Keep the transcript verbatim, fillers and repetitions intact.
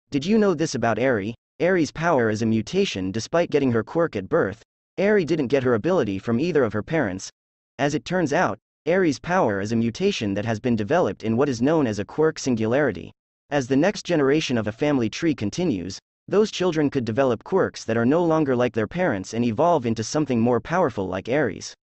Did you know this about Eri? Eri's power is a mutation despite getting her quirk at birth. Eri didn't get her ability from either of her parents. As it turns out, Eri's power is a mutation that has been developed in what is known as a quirk singularity. As the next generation of a family tree continues, those children could develop quirks that are no longer like their parents and evolve into something more powerful like Eri's.